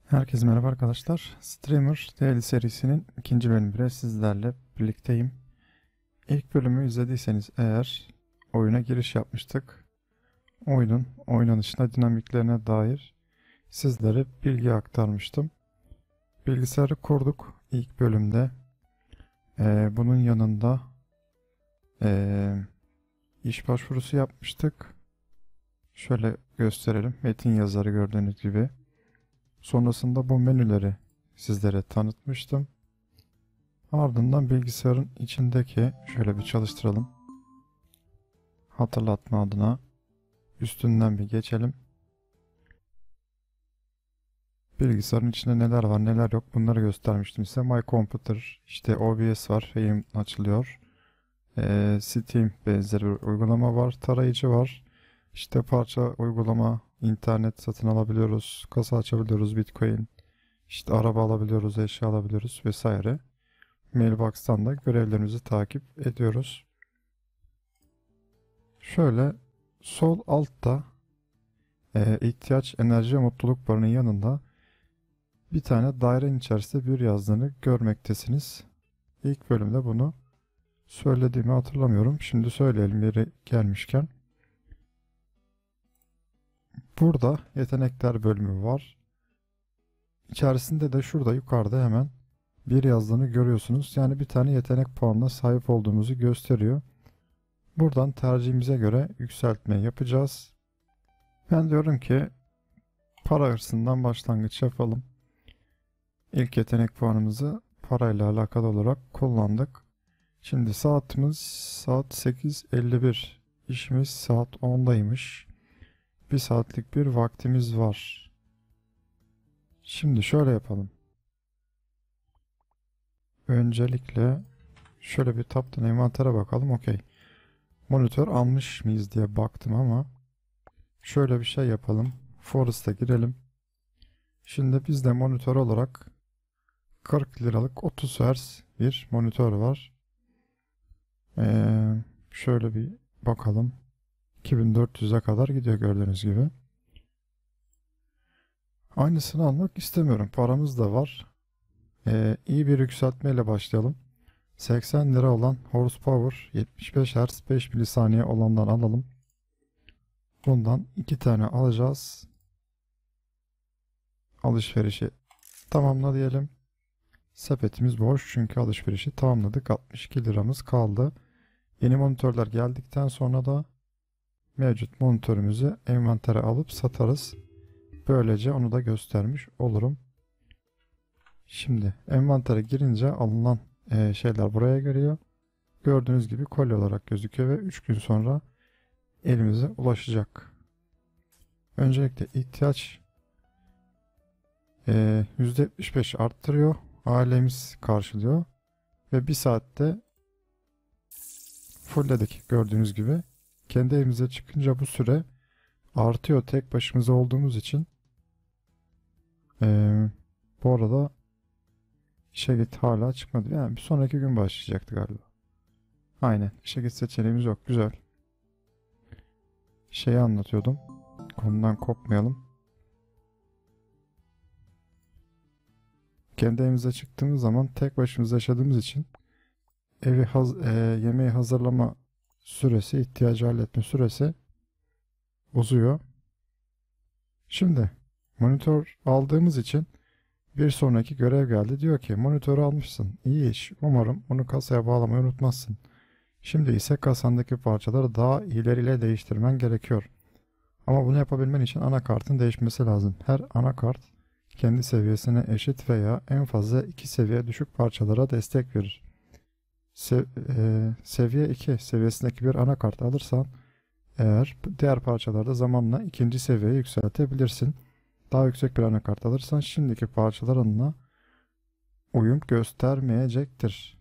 Herkese merhaba arkadaşlar. Streamer Daily serisinin ikinci bölümüyle sizlerle birlikteyim. İlk bölümü izlediyseniz eğer oyuna giriş yapmıştık. Oyunun oynanışına, dinamiklerine dair sizlere bilgi aktarmıştım. Bilgisayarı kurduk ilk bölümde. Bunun yanında iş başvurusu yapmıştık. Şöyle gösterelim. Metin yazarı gördüğünüz gibi. Sonrasında bu menüleri sizlere tanıtmıştım. Ardından bilgisayarın içindeki şöyle bir çalıştıralım. Hatırlatma adına üstünden bir geçelim. Bilgisayarın içinde neler var neler yok bunları göstermiştim size. My Computer, işte OBS var, yayın açılıyor. Steam benzeri bir uygulama var, tarayıcı var. İşte parça uygulama, internet satın alabiliyoruz, kasa açabiliyoruz, Bitcoin, işte araba alabiliyoruz, eşya alabiliyoruz vesaire. Mailbox'tan da görevlerimizi takip ediyoruz. Şöyle sol altta ihtiyaç, enerji ve mutluluk barının yanında bir tane dairenin içerisinde bir yazdığını görmektesiniz. İlk bölümde bunu söylediğimi hatırlamıyorum. Şimdi söyleyelim yeri gelmişken. Burada yetenekler bölümü var. İçerisinde de şurada yukarıda hemen bir yazdığını görüyorsunuz. Yani bir tane yetenek puanına sahip olduğumuzu gösteriyor. Buradan tercihimize göre yükseltme yapacağız. Ben diyorum ki para hırsından başlangıç yapalım. İlk yetenek puanımızı parayla alakalı olarak kullandık. Şimdi saatimiz saat 8:51. İşimiz saat 10'daymış. Bir saatlik bir vaktimiz var. Şimdi şöyle yapalım. Öncelikle şöyle bir taptan envantere bakalım. Okey. Monitör almış mıyız diye baktım ama şöyle bir şey yapalım. Forest'a girelim. Şimdi bizde monitör olarak 40 liralık 30 Hz bir monitör var. Şöyle bir bakalım. 2400'e kadar gidiyor gördüğünüz gibi. Aynısını almak istemiyorum. Paramız da var. İyi bir yükseltmeyle başlayalım. 80 lira olan horsepower 75 Hz 5 milisaniye olandan alalım. Bundan 2 tane alacağız. Alışverişi tamamla diyelim. Sepetimiz boş çünkü alışverişi tamamladık. 62 liramız kaldı. Yeni monitörler geldikten sonra da mevcut monitörümüzü envantere alıp satarız. Böylece onu da göstermiş olurum. Şimdi envantere girince alınan şeyler buraya geliyor. Gördüğünüz gibi kolye olarak gözüküyor ve 3 gün sonra elimize ulaşacak. Öncelikle ihtiyaç %75 arttırıyor. Ailemiz karşılıyor. Ve bir saatte fullledik gördüğünüz gibi. Kendi evimize çıkınca bu süre artıyor tek başımıza olduğumuz için. Bu arada işe git hala çıkmadı. Yani bir sonraki gün başlayacaktı galiba. Aynen. İşe git seçeneğimiz yok. Güzel. Şeyi anlatıyordum. Konudan kopmayalım. Kendi evimize çıktığımız zaman tek başımıza yaşadığımız için yemeği hazırlama süresi, ihtiyacı halletme süresi uzuyor. Şimdi monitör aldığımız için bir sonraki görev geldi. Diyor ki monitörü almışsın. İyi iş. Umarım onu kasaya bağlamayı unutmazsın. Şimdi ise kasandaki parçaları daha ileriyle değiştirmen gerekiyor. Ama bunu yapabilmen için anakartın değişmesi lazım. Her anakart kendi seviyesine eşit veya en fazla 2 seviye düşük parçalara destek verir. Seviye 2 seviyesindeki bir anakart alırsan eğer diğer parçalarda zamanla ikinci seviyeye yükseltebilirsin. Daha yüksek bir anakart alırsan şimdiki parçalarınla uyum göstermeyecektir.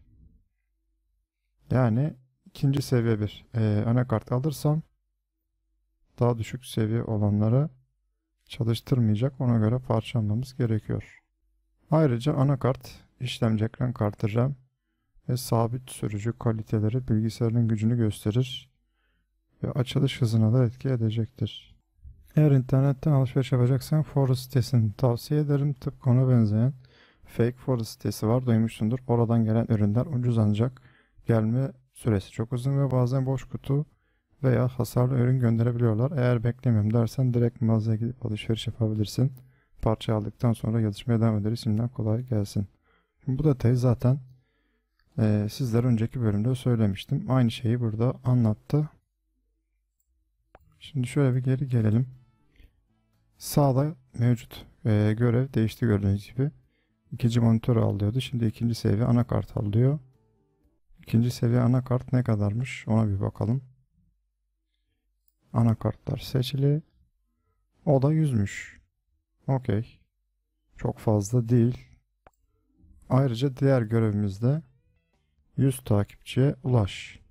Yani ikinci seviye bir anakart alırsam daha düşük seviye olanları çalıştırmayacak. Ona göre parça almamız gerekiyor. Ayrıca anakart, işlemci ekran kartı RAM ve sabit sürücü kaliteleri bilgisayarın gücünü gösterir ve açılış hızına da etki edecektir. Eğer internetten alışveriş yapacaksan Forest sitesini tavsiye ederim. Tıpkı ona benzeyen Fake Forest sitesi var, duymuşsundur. Oradan gelen ürünler ucuz ancak gelme süresi çok uzun ve bazen boş kutu veya hasarlı ürün gönderebiliyorlar. Eğer beklemiyorum dersen direkt mağazaya gidip alışveriş yapabilirsin. Parça aldıktan sonra yazışmaya devam ederiz. Şimdiden kolay gelsin. Bu detayı zaten sizlere önceki bölümde söylemiştim. Aynı şeyi burada anlattı. Şimdi şöyle bir geri gelelim. Sağda mevcut görev değişti gördüğünüz gibi. İkinci monitörü alıyordu. Şimdi ikinci seviye anakart alıyor. İkinci seviye anakart ne kadarmış? Ona bir bakalım. Anakartlar seçili. O da 100'müş. Okey. Çok fazla değil. Ayrıca diğer görevimizde 100 takipçiye ulaş.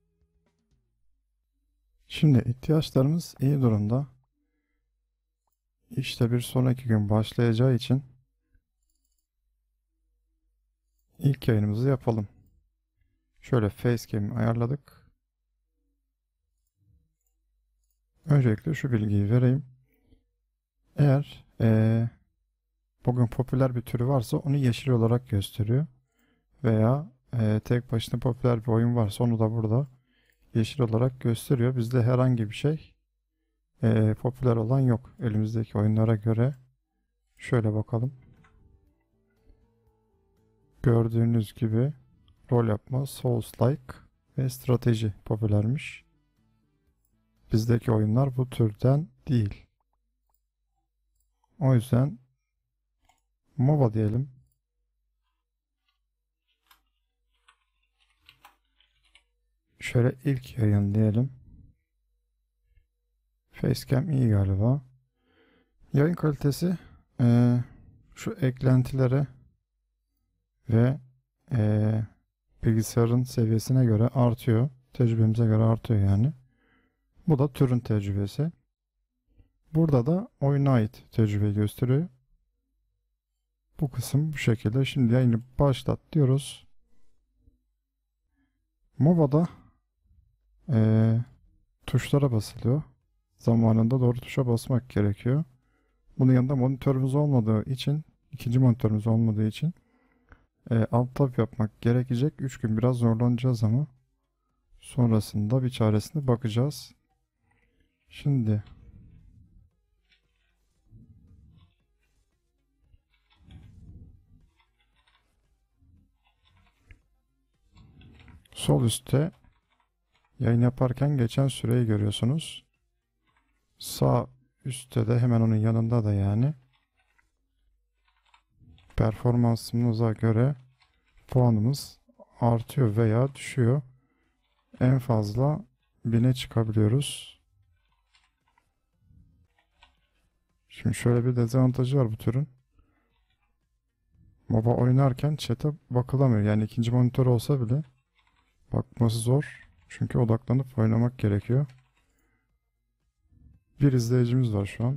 Şimdi ihtiyaçlarımız iyi durumda. İşte bir sonraki gün başlayacağı için ilk yayınımızı yapalım. Şöyle facecam'i ayarladık. Öncelikle şu bilgiyi vereyim. Eğer bugün popüler bir türü varsa onu yeşil olarak gösteriyor. Veya tek başına popüler bir oyun varsa onu da burada yeşil olarak gösteriyor. Bizde herhangi bir şey popüler olan yok. Elimizdeki oyunlara göre şöyle bakalım. Gördüğünüz gibi rol yapma, Souls-like ve strateji popülermiş. Bizdeki oyunlar bu türden değil. O yüzden MOBA diyelim. Şöyle ilk yayın diyelim. Facecam iyi galiba. Yayın kalitesi şu eklentilere ve bilgisayarın seviyesine göre artıyor. Tecrübemize göre artıyor yani. Bu da türün tecrübesi. Burada da oyuna ait tecrübeyi gösteriyor. Bu kısım bu şekilde. Şimdi yayını başlat diyoruz. MOBA'da tuşlara basılıyor. Zamanında doğru tuşa basmak gerekiyor. Bunun yanında monitörümüz olmadığı için, ikinci monitörümüz olmadığı için alt tab yapmak gerekecek. 3 gün biraz zorlanacağız ama sonrasında bir çaresine bakacağız. Şimdi sol üstte yayın yaparken geçen süreyi görüyorsunuz. Sağ üstte de hemen onun yanında da yani performansımıza göre puanımız artıyor veya düşüyor. En fazla 1000'e çıkabiliyoruz. Şimdi şöyle bir dezavantajı var bu türün. MOBA oynarken chat'e bakılamıyor. Yani ikinci monitör olsa bile bakması zor. Çünkü odaklanıp oynamak gerekiyor. Bir izleyicimiz var şu an.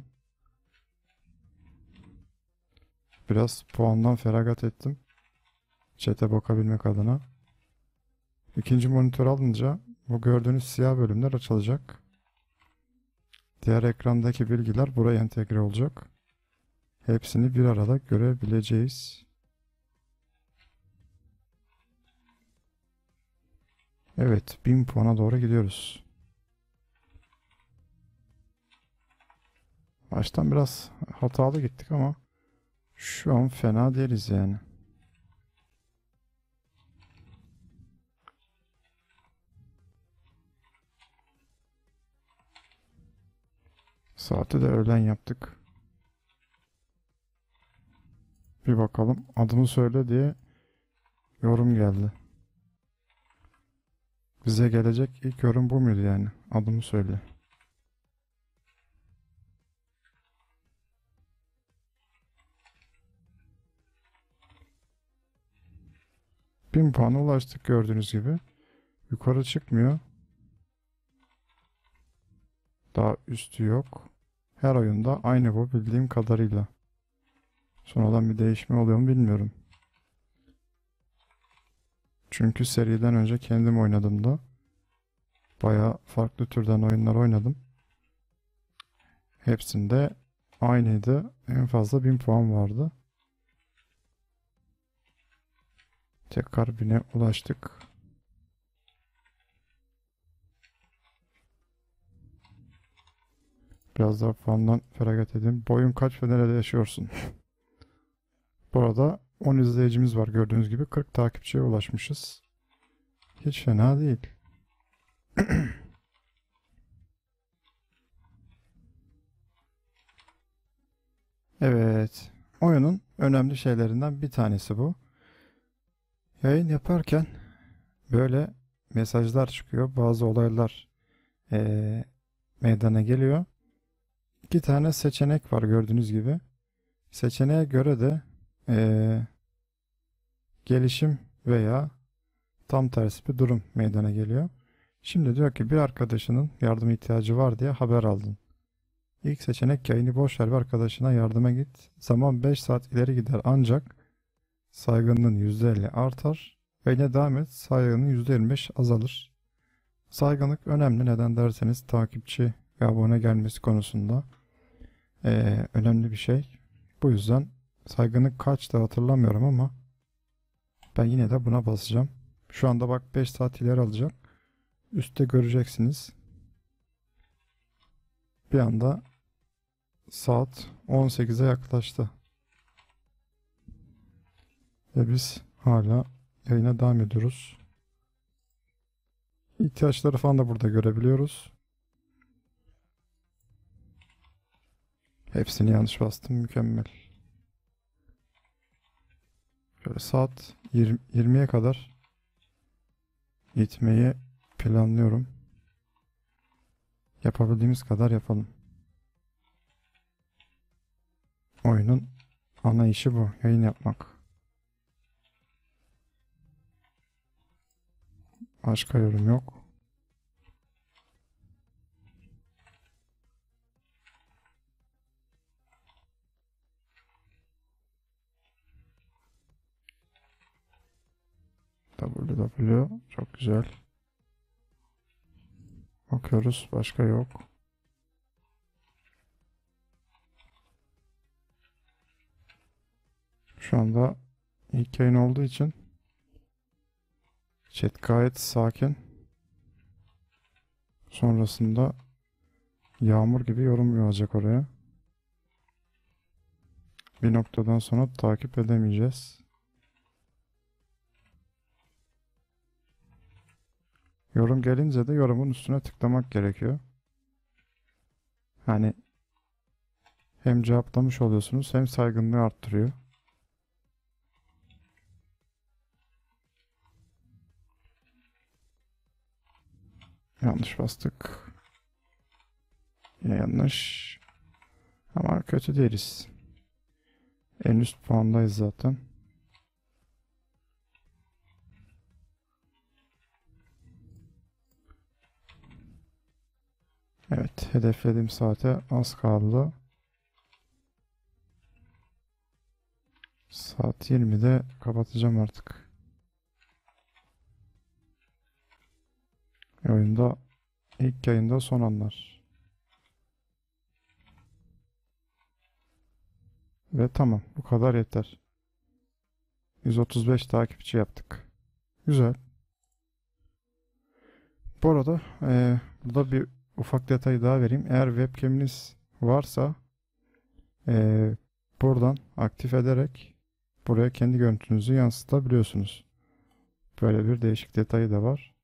Biraz puandan feragat ettim. Chat'e bakabilmek adına. İkinci monitör alınca bu gördüğünüz siyah bölümler açılacak. Diğer ekrandaki bilgiler buraya entegre olacak. Hepsini bir arada görebileceğiz. Evet, 1000 puana doğru gidiyoruz. Baştan biraz hatalı gittik ama şu an fena değiliz yani. Saati de öğlen yaptık. Bir bakalım. Adımı söyle diye yorum geldi. Bize gelecek ilk yorum bu muydu yani? Adımı söyle. Bin puana ulaştık gördüğünüz gibi. Yukarı çıkmıyor. Daha üstü yok. Her oyunda aynı bu bildiğim kadarıyla. Sonradan bir değişme oluyor mu bilmiyorum. Çünkü seriden önce kendim oynadım da. Bayağı farklı türden oyunlar oynadım. Hepsinde aynıydı. En fazla 1000 puan vardı. Tekrar 1000'e ulaştık. Biraz daha puandan feragat edeyim. Boyun kaç ve nerede yaşıyorsun? Bu arada 10 izleyicimiz var gördüğünüz gibi. 40 takipçiye ulaşmışız. Hiç fena değil. Evet. Oyunun önemli şeylerinden bir tanesi bu. Yayın yaparken böyle mesajlar çıkıyor. Bazı olaylar meydana geliyor. İki tane seçenek var gördüğünüz gibi. Seçeneğe göre de gelişim veya tam tersi bir durum meydana geliyor. Şimdi diyor ki bir arkadaşının yardıma ihtiyacı var diye haber aldın. İlk seçenek yayını boş ver ve arkadaşına yardıma git. Zaman 5 saat ileri gider ancak saygınlığın %50 artar. Yayına devam et, saygınlığın %25 azalır. Saygınlık önemli, neden derseniz takipçi ve abone gelmesi konusunda önemli bir şey. Bu yüzden saygınlık kaçtı hatırlamıyorum ama ben yine de buna basacağım. Şu anda bak 5 saat ileri alacak. Üstte göreceksiniz. Bir anda saat 18'e yaklaştı. Ve biz hala yayına devam ediyoruz. İhtiyaçları falan da burada görebiliyoruz. Hepsini yanlış bastım. Mükemmel. Şöyle saat 20'ye kadar gitmeyi planlıyorum. Yapabildiğimiz kadar yapalım. Oyunun ana işi bu. Yayın yapmak. Başka yorum yok. WW çok güzel. Bakıyoruz. Başka yok. Şu anda ilk yayın olduğu için chat gayet sakin. Sonrasında yağmur gibi yorum yağacak oraya. Bir noktadan sonra takip edemeyeceğiz. Yorum gelince de yorumun üstüne tıklamak gerekiyor. Hani hem cevaplamış oluyorsunuz hem saygınlığı arttırıyor. Yanlış bastık. Yine yanlış. Ama kötü değiliz. En üst puandayız zaten. Evet, hedeflediğim saate az kaldı. Saat 20'de kapatacağım artık. Oyunda ilk yayında son anlar. Ve tamam, bu kadar yeter. 135 takipçi yaptık. Güzel. Bu arada burada bir ufak detay daha vereyim. Eğer webcam'iniz varsa buradan aktif ederek buraya kendi görüntünüzü yansıtabiliyorsunuz. Böyle bir değişik detayı da var.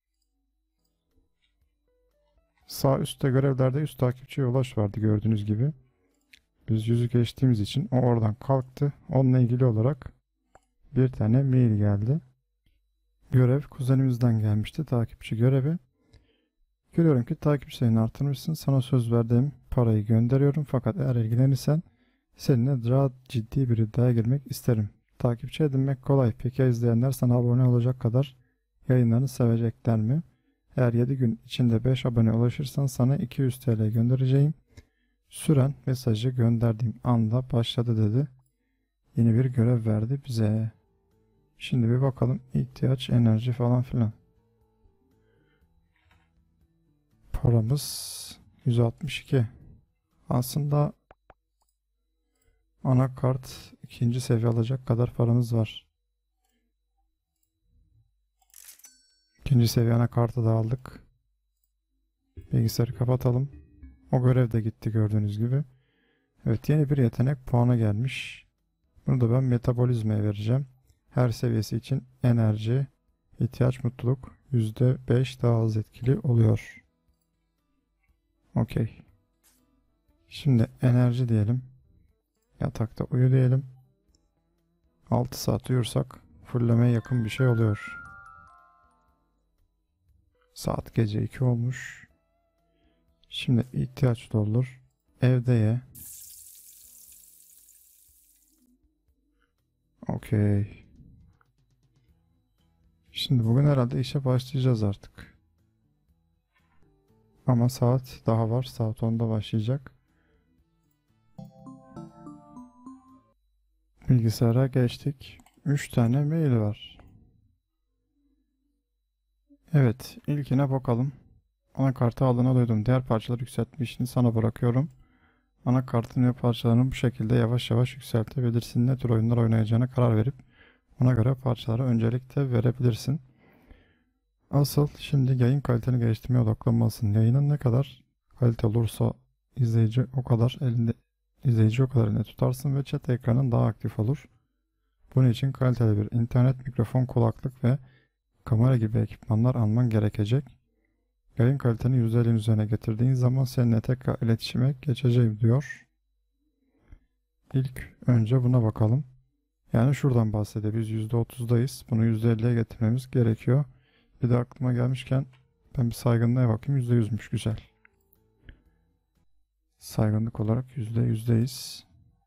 Sağ üstte görevlerde 100 takipçiye ulaş vardı gördüğünüz gibi. Biz 100'ü geçtiğimiz için o oradan kalktı. Onunla ilgili olarak bir tane mail geldi. Görev kuzenimizden gelmişti, takipçi görevi. Görüyorum ki takipçi sayını artırmışsın. Sana söz verdiğim parayı gönderiyorum. Fakat eğer ilgilenirsen seninle daha ciddi bir iddiaya girmek isterim. Takipçi edinmek kolay. Peki ya izleyenler sana abone olacak kadar yayınlarını sevecekler mi? Eğer 7 gün içinde 5 abone ulaşırsan sana 200 TL göndereceğim. Süren mesajı gönderdiğim anda başladı dedi. Yeni bir görev verdi bize. Şimdi bir bakalım, ihtiyaç, enerji falan filan. Paramız 162. Aslında anakart ikinci seviye alacak kadar paramız var. İkinci seviye anakartı da aldık. Bilgisayarı kapatalım. O görev de gitti gördüğünüz gibi. Evet, yeni bir yetenek puanı gelmiş. Bunu da ben metabolizmaya vereceğim. Her seviyesi için enerji, ihtiyaç, mutluluk %5 daha az etkili oluyor. Okey. Şimdi enerji diyelim. Yatakta uyu diyelim. 6 saat uyursak fullemeye yakın bir şey oluyor. Saat gece 2 olmuş. Şimdi ihtiyaç doldur. Evde ye. Okey. Şimdi bugün herhalde işe başlayacağız artık. Ama saat daha var. Saat 10'da başlayacak. Bilgisayara geçtik. 3 tane mail var. Evet, ilkine bakalım. Anakartı aldığına duydum. Diğer parçaları yükseltme işini sana bırakıyorum. Anakartın ve parçalarını bu şekilde yavaş yavaş yükseltebilirsin. Ne tür oyunlar oynayacağına karar verip ona göre parçalara öncelik de verebilirsin. Asıl şimdi yayın kaliteni geliştirmeye odaklanmalısın. Yayının ne kadar kalite olursa izleyici o kadar elinde tutarsın ve chat ekranın daha aktif olur. Bunun için kaliteli bir internet, mikrofon, kulaklık ve kamera gibi ekipmanlar alman gerekecek. Yayın kaliteni %50'nin üzerine getirdiğin zaman seninle tekrar iletişime geçeceğim diyor. İlk önce buna bakalım. Yani şuradan bahsedelim. Biz %30'dayız. Bunu %50'ye getirmemiz gerekiyor. Bir de aklıma gelmişken ben bir saygınlığa bakayım. %100'müş, güzel. Saygınlık olarak %100'deyiz.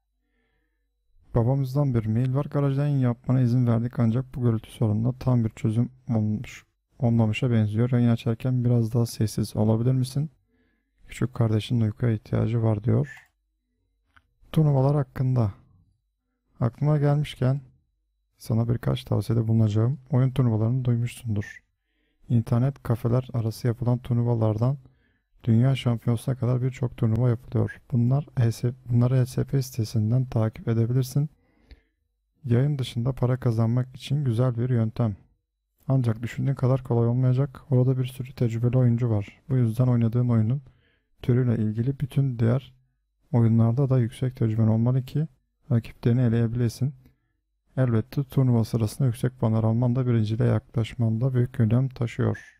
Babamızdan bir mail var. Garajda yayın yapmana izin verdik ancak bu gürültü sorununa tam bir çözüm olmamışa benziyor. Yayın açarken biraz daha sessiz olabilir misin? Küçük kardeşinin uykuya ihtiyacı var diyor. Turnuvalar hakkında. Aklıma gelmişken sana birkaç tavsiyede bulunacağım. Oyun turnuvalarını duymuşsundur. İnternet kafeler arası yapılan turnuvalardan dünya şampiyonasına kadar birçok turnuva yapılıyor. Bunları ESP sitesinden takip edebilirsin. Yayın dışında para kazanmak için güzel bir yöntem. Ancak düşündüğün kadar kolay olmayacak. Orada bir sürü tecrübeli oyuncu var. Bu yüzden oynadığın oyunun türüyle ilgili bütün diğer oyunlarda da yüksek tecrüben olmalı ki rakiplerini eleyebilesin. Elbette turnuva sırasında yüksek puanlar alman da birinciliğe yaklaşmanda büyük önem taşıyor.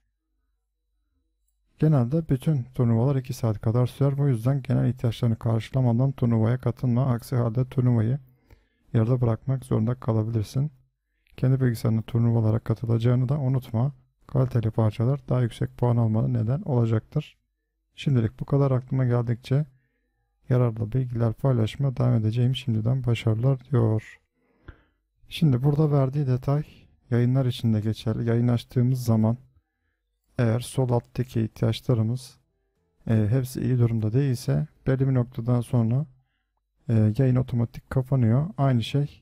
Genelde bütün turnuvalar 2 saat kadar sürer. Bu yüzden genel ihtiyaçlarını karşılamadan turnuvaya katılma. Aksi halde turnuvayı yarıda bırakmak zorunda kalabilirsin. Kendi bilgisayarına turnuvalara katılacağını da unutma. Kaliteli parçalar daha yüksek puan almana neden olacaktır. Şimdilik bu kadar, aklıma geldikçe yararlı bilgiler paylaşmaya devam edeceğim. Şimdiden başarılar diyor. Şimdi burada verdiği detay yayınlar için de geçerli. Yayın açtığımız zaman eğer sol alttaki ihtiyaçlarımız hepsi iyi durumda değilse belli bir noktadan sonra yayın otomatik kapanıyor. Aynı şey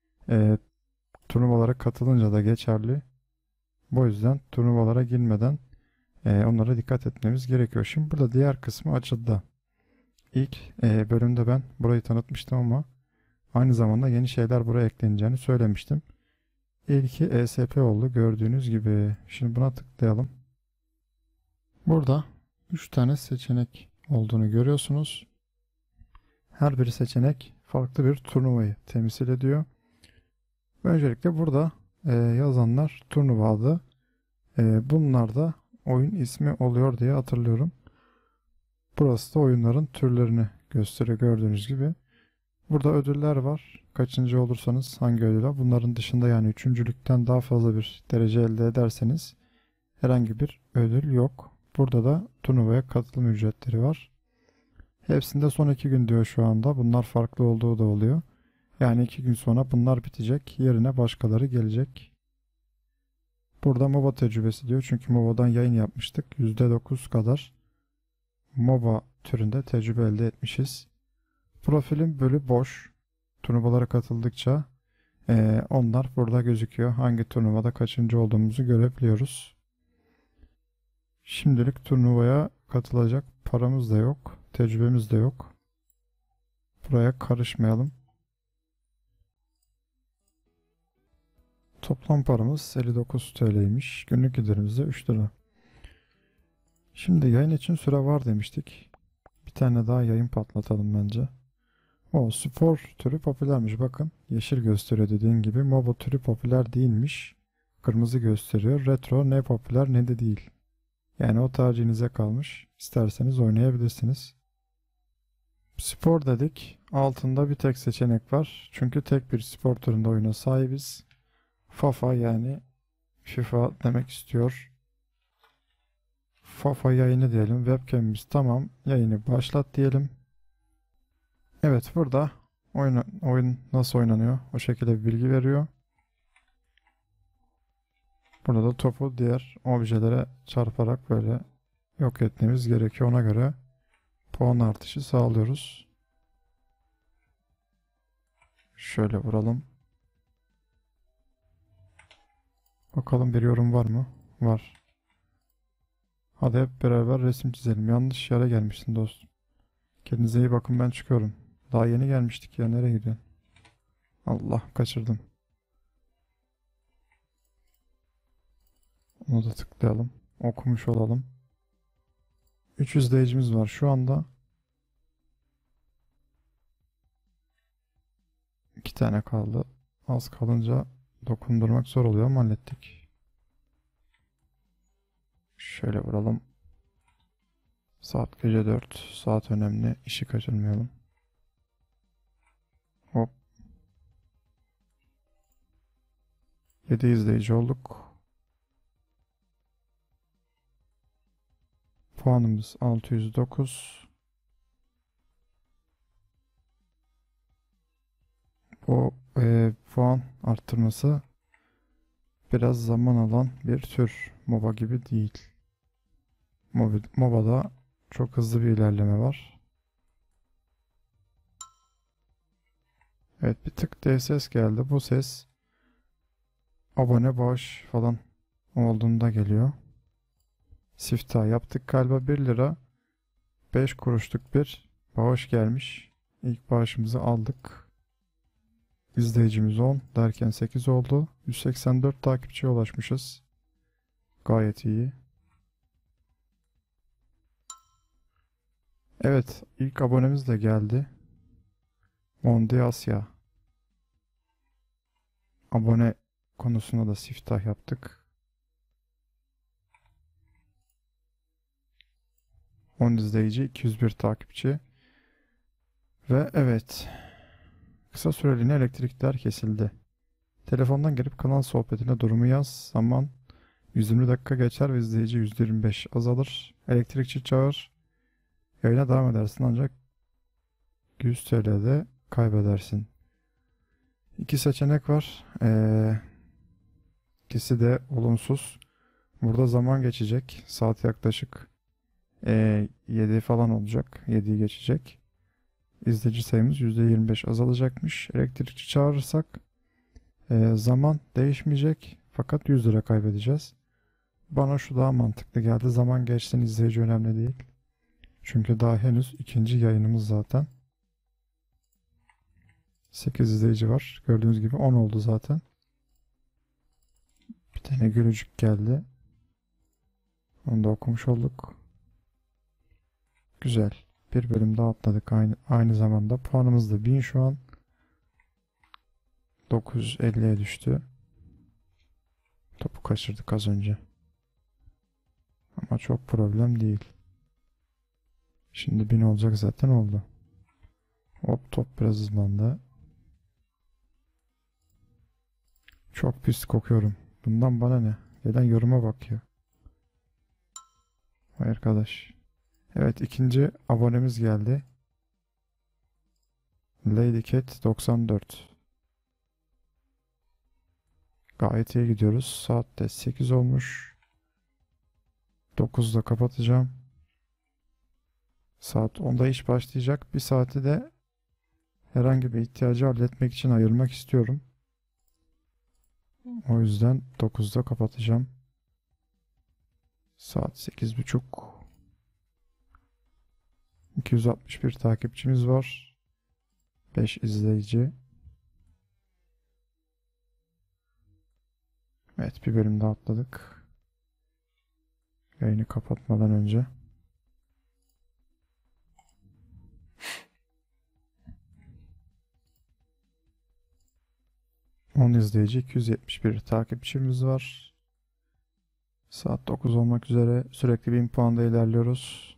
turnuvalara katılınca da geçerli. Bu yüzden turnuvalara girmeden onlara dikkat etmemiz gerekiyor. Şimdi burada diğer kısmı açıldı. İlk bölümde ben burayı tanıtmıştım ama aynı zamanda yeni şeyler buraya ekleneceğini söylemiştim. İlki ESP oldu gördüğünüz gibi. Şimdi buna tıklayalım. Burada 3 tane seçenek olduğunu görüyorsunuz. Her bir seçenek farklı bir turnuvayı temsil ediyor. Öncelikle burada yazanlar turnuva adı. Bunlar da oyun ismi oluyor diye hatırlıyorum. Burası da oyunların türlerini gösteriyor gördüğünüz gibi. Burada ödüller var. Kaçıncı olursanız hangi ödüle. Bunların dışında yani üçüncülükten daha fazla bir derece elde ederseniz herhangi bir ödül yok. Burada da turnuvaya katılım ücretleri var. Hepsinde son 2 gün diyor şu anda. Bunlar farklı olduğu da oluyor. Yani 2 gün sonra bunlar bitecek. Yerine başkaları gelecek. Burada MOBA tecrübesi diyor. Çünkü MOBA'dan yayın yapmıştık. %9 kadar MOBA türünde tecrübe elde etmişiz. Profilin bölü boş. Turnuvalara katıldıkça onlar burada gözüküyor. Hangi turnuvada kaçıncı olduğumuzu görebiliyoruz. Şimdilik turnuvaya katılacak paramız da yok. Tecrübemiz de yok. Buraya karışmayalım. Toplam paramız 59 TL'ymiş. Günlük giderimiz de 3 lira. Şimdi yayın için süre var demiştik. Bir tane daha yayın patlatalım bence. O spor türü popülermiş, bakın. Yeşil gösteriyor dediğin gibi. MOBA türü popüler değilmiş. Kırmızı gösteriyor. Retro ne popüler ne de değil. Yani o tercihinize kalmış. İsterseniz oynayabilirsiniz. Spor dedik. Altında bir tek seçenek var. Çünkü tek bir spor türünde oyuna sahibiz. FIFA, yani FIFA demek istiyor. FIFA yayını diyelim. Webcam'imiz tamam. Yayını başlat diyelim. Evet, burada oyun nasıl oynanıyor o şekilde bir bilgi veriyor. Burada da topu diğer objelere çarparak böyle yok etmemiz gerekiyor. Ona göre puan artışı sağlıyoruz. Şöyle vuralım. Bakalım bir yorum var mı? Var. Hadi hep beraber resim çizelim. Yanlış yere gelmişsin dostum. Kendinize iyi bakın, ben çıkıyorum. Daha yeni gelmiştik ya, nereye gidiyorsun? Allah, kaçırdım. Onu da tıklayalım. Okumuş olalım. 3 izleyicimiz var şu anda. 2 tane kaldı. Az kalınca dokundurmak zor oluyor ama hallettik. Şöyle vuralım. Saat gece 4. Saat önemli. İşi kaçırmayalım. Hop. 7 izleyici olduk. Puanımız 609. Bu puan arttırması biraz zaman alan bir tür. MOBA gibi değil. MOBA'da çok hızlı bir ilerleme var. Evet, bir tık diye ses geldi. Bu ses abone bağış falan olduğunda geliyor. Siftah yaptık galiba, 1 lira 5 kuruşluk bir bağış gelmiş. İlk bağışımızı aldık. İzleyicimiz 10 derken 8 oldu. 184 takipçiye ulaşmışız. Gayet iyi. Evet, ilk abonemiz de geldi. Mondi Asya. Abone konusunda da siftah yaptık. 10 izleyici, 201 takipçi. Ve evet, kısa süreliğine elektrikler kesildi. Telefondan gelip kanal sohbetine durumu yaz. Zaman 120 dakika geçer ve izleyici %25 azalır. Elektrikçi çağır. Yayına devam edersin ancak 100 TL'de kaybedersin. İki seçenek var. İkisi de olumsuz. Burada zaman geçecek. Saat yaklaşık 7 falan olacak. 7'yi geçecek. İzleyici sayımız %25 azalacakmış. Elektrikçi çağırırsak zaman değişmeyecek. Fakat 100 lira kaybedeceğiz. Bana şu daha mantıklı geldi. Zaman geçsin, izleyici önemli değil. Çünkü daha henüz ikinci yayınımız zaten. 8 izleyici var. Gördüğünüz gibi 10 oldu zaten. Bir tane gülücük geldi. Onu da okumuş olduk. Güzel. Bir bölüm daha atladık. Aynı zamanda puanımız da 1000 şu an. 950'ye düştü. Topu kaçırdık az önce. Ama çok problem değil. Şimdi 1000 olacak, zaten oldu. Hop, top biraz hızlandı. Çok pis kokuyorum. Bundan bana ne? Gelen yoruma bak ya. Vay arkadaş. Evet, ikinci abonemiz geldi. Lady Cat 94. Gayet iyi gidiyoruz. Saat de 8 olmuş. 9'da kapatacağım. Saat 10'da iş başlayacak. Bir saati de herhangi bir ihtiyacı halletmek için ayırmak istiyorum. O yüzden 9'da kapatacağım. Saat 8.30. 261 takipçimiz var. 5 izleyici. Evet, bir bölüm daha atladık. Yayını kapatmadan önce. On izleyici, 271 takipçimiz var. Saat 9 olmak üzere sürekli 1000 puanda ilerliyoruz.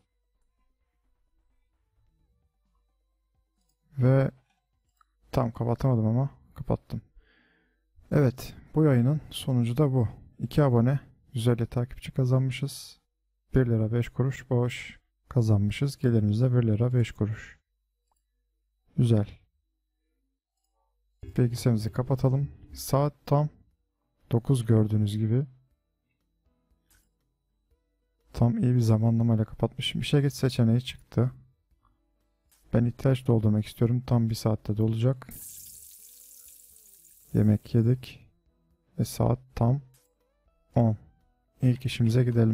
Ve tam kapatamadım ama kapattım. Evet, bu yayının sonucu da bu. 2 abone, 150 takipçi kazanmışız. 1 lira 5 kuruş bağış kazanmışız. Gelirimiz de 1 lira 5 kuruş. Güzel. Bilgisayarımızı kapatalım. Saat tam 9 gördüğünüz gibi. Tam iyi bir zamanlamayla kapatmışım. İşe geç seçeneği çıktı. Ben ihtiyaç doldurmak istiyorum. Tam 1 saatte dolacak. Yemek yedik. Ve saat tam 10. İlk işimize gidelim.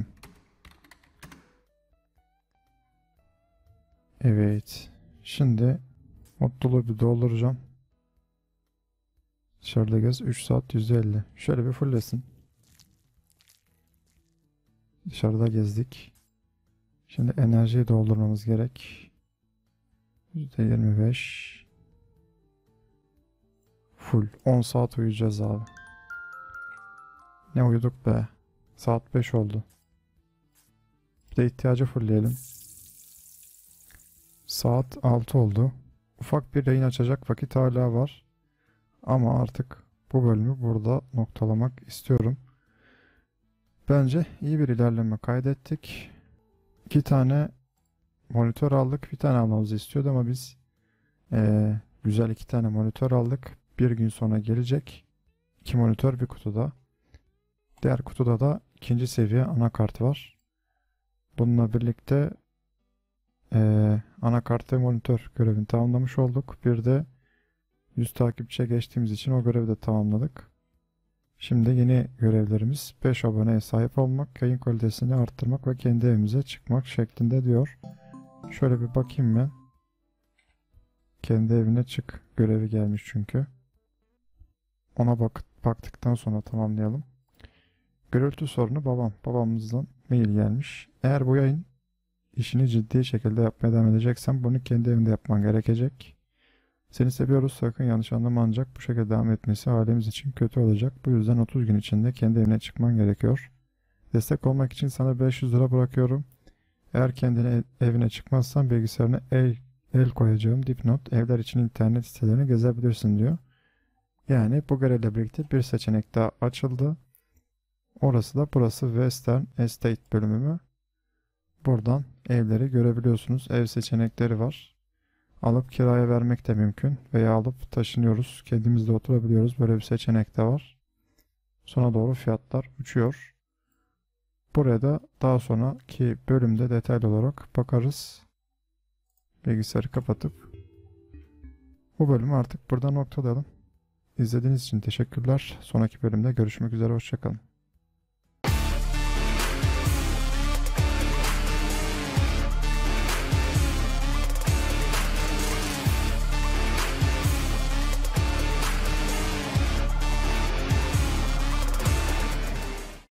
Evet. Şimdi mutluluğu bir dolduracağım. Dışarıda gez 3 saat %50. Şöyle bir fulllesin. Dışarıda gezdik. Şimdi enerjiyi doldurmamız gerek. %25. Full. 10 saat uyuyacağız abi. Ne uyuduk be. Saat 5 oldu. Bir de ihtiyacı fullleyelim. Saat 6 oldu. Ufak bir yayın açacak vakit hala var. Ama artık bu bölümü burada noktalamak istiyorum. Bence iyi bir ilerleme kaydettik. 2 tane monitör aldık. Bir tane almamızı istiyordu ama biz güzel 2 tane monitör aldık. Bir gün sonra gelecek. 2 monitör bir kutuda. Diğer kutuda da ikinci seviye anakart var. Bununla birlikte anakart ve monitör görevini tamamlamış olduk. Bir de 100 takipçiye geçtiğimiz için o görevi de tamamladık. Şimdi yeni görevlerimiz 5 aboneye sahip olmak, yayın kalitesini arttırmak ve kendi evimize çıkmak şeklinde diyor. Şöyle bir bakayım ben. Kendi evine çık görevi gelmiş çünkü. Ona baktıktan sonra tamamlayalım. Gürültü sorunu babamızdan mail gelmiş. Eğer bu yayın işini ciddi şekilde yapmaya devam edeceksen bunu kendi evinde yapman gerekecek. Seni seviyoruz, sakın yanlış anlama, ancak bu şekilde devam etmesi ailemiz için kötü olacak. Bu yüzden 30 gün içinde kendi evine çıkman gerekiyor. Destek olmak için sana 500 lira bırakıyorum. Eğer kendine evine çıkmazsan bilgisayarına el koyacağım dipnot. Evler için internet sitelerini gezebilirsin diyor. Yani bu görevle birlikte bir seçenek daha açıldı. Orası da burası, Western Estate bölümü. Buradan evleri görebiliyorsunuz. Ev seçenekleri var. Alıp kiraya vermek de mümkün. Veya alıp taşınıyoruz. Kendimiz de oturabiliyoruz. Böyle bir seçenek de var. Sona doğru fiyatlar uçuyor. Buraya da daha sonraki bölümde detaylı olarak bakarız. Bilgisayarı kapatıp bu bölümü artık burada noktalayalım. İzlediğiniz için teşekkürler. Sonraki bölümde görüşmek üzere. Hoşça kalın.